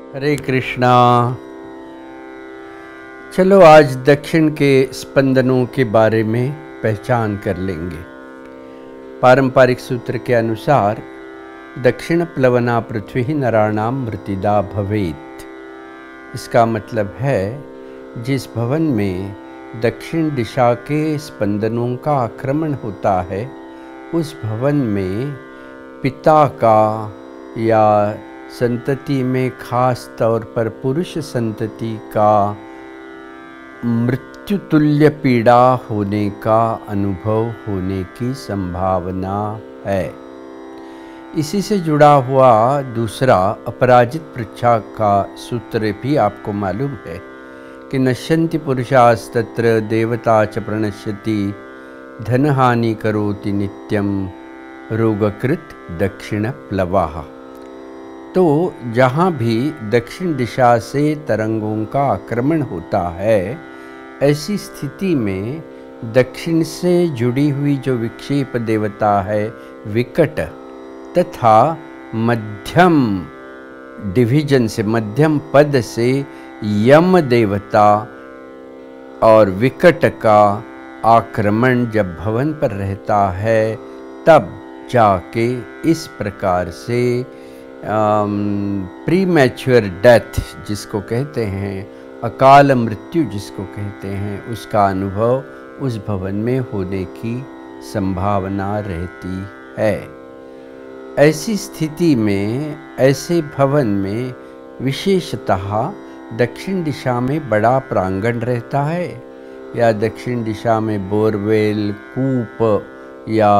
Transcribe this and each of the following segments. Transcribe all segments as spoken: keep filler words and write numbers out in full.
हरे कृष्णा। चलो आज दक्षिण के स्पंदनों के बारे में पहचान कर लेंगे। पारंपरिक सूत्र के अनुसार दक्षिण प्लवना पृथ्वी नराणाम मृतिदा भवेत्। इसका मतलब है जिस भवन में दक्षिण दिशा के स्पंदनों का आक्रमण होता है उस भवन में पिता का या संतति में खास तौर पर पुरुष संतति का मृत्यु तुल्य पीड़ा होने का अनुभव होने की संभावना है। इसी से जुड़ा हुआ दूसरा अपराजित पृच्छा का सूत्र भी आपको मालूम है कि नश्यन्ति पुरुषास्तत्र देवता च प्रणश्यति धनहानि करोति नित्यम रोगकृत दक्षिण प्लवाः। तो जहाँ भी दक्षिण दिशा से तरंगों का आक्रमण होता है ऐसी स्थिति में दक्षिण से जुड़ी हुई जो विक्षेप देवता है विकट तथा मध्यम डिवीजन से मध्यम पद से यम देवता और विकट का आक्रमण जब भवन पर रहता है तब जाके इस प्रकार से प्री मैच्योर डेथ जिसको कहते हैं, अकाल मृत्यु जिसको कहते हैं, उसका अनुभव उस भवन में होने की संभावना रहती है। ऐसी स्थिति में ऐसे भवन में विशेषतः दक्षिण दिशा में बड़ा प्रांगण रहता है या दक्षिण दिशा में बोरवेल, कूप या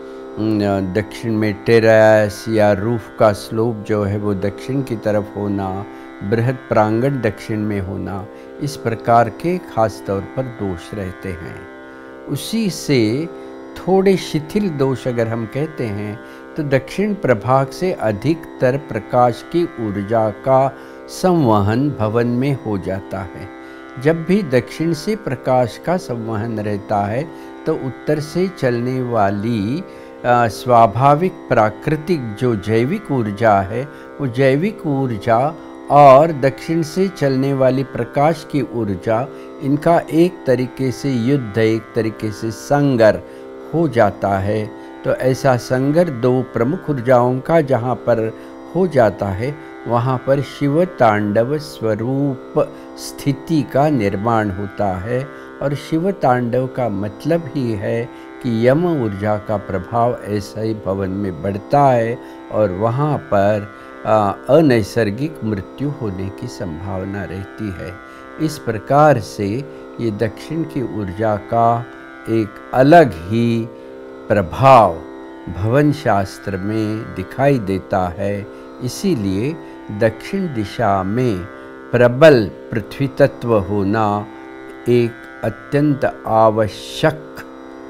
दक्षिण में टेरेस या रूफ का स्लोप जो है वो दक्षिण की तरफ होना, बृहद प्रांगण दक्षिण में होना, इस प्रकार के खास तौर पर दोष रहते हैं। उसी से थोड़े शिथिल दोष अगर हम कहते हैं तो दक्षिण प्रभाग से अधिकतर प्रकाश की ऊर्जा का संवहन भवन में हो जाता है। जब भी दक्षिण से प्रकाश का संवहन रहता है तो उत्तर से चलने वाली आ, स्वाभाविक प्राकृतिक जो जैविक ऊर्जा है वो जैविक ऊर्जा और दक्षिण से चलने वाली प्रकाश की ऊर्जा, इनका एक तरीके से युद्ध, एक तरीके से संघर्ष हो जाता है। तो ऐसा संघर्ष दो प्रमुख ऊर्जाओं का जहाँ पर हो जाता है वहाँ पर शिव तांडव स्वरूप स्थिति का निर्माण होता है। और शिव तांडव का मतलब ही है कि यम ऊर्जा का प्रभाव ऐसा ही भवन में बढ़ता है और वहाँ पर अनैसर्गिक मृत्यु होने की संभावना रहती है। इस प्रकार से ये दक्षिण की ऊर्जा का एक अलग ही प्रभाव भवन शास्त्र में दिखाई देता है। इसीलिए दक्षिण दिशा में प्रबल पृथ्वी तत्व होना एक अत्यंत आवश्यक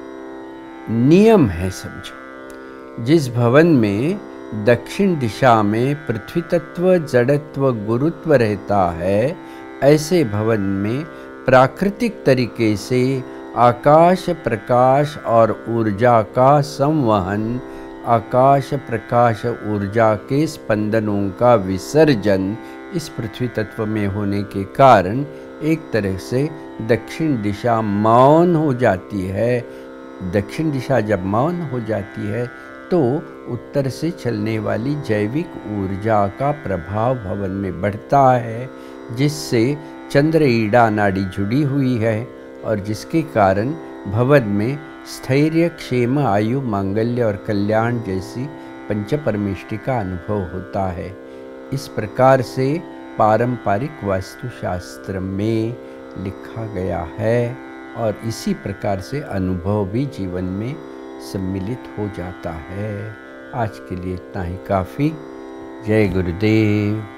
नियम है। समझो, जिस भवन में दक्षिण दिशा में पृथ्वी तत्व, जड़त्व, गुरुत्व रहता है ऐसे भवन में प्राकृतिक तरीके से आकाश, प्रकाश और ऊर्जा का संवहन, आकाश, प्रकाश, ऊर्जा के स्पंदनों का विसर्जन इस पृथ्वी तत्व में होने के कारण एक तरह से दक्षिण दिशा मौन हो जाती है। दक्षिण दिशा जब मौन हो जाती है तो उत्तर से चलने वाली जैविक ऊर्जा का प्रभाव भवन में बढ़ता है, जिससे चंद्र ईड़ा नाड़ी जुड़ी हुई है और जिसके कारण भवन में स्थैर्य, क्षेम, आयु, मांगल्य और कल्याण जैसी पंच परमेष्टि का अनुभव होता है। इस प्रकार से पारंपरिक वास्तुशास्त्र में लिखा गया है और इसी प्रकार से अनुभव भी जीवन में सम्मिलित हो जाता है। आज के लिए इतना ही काफ़ी। जय गुरुदेव।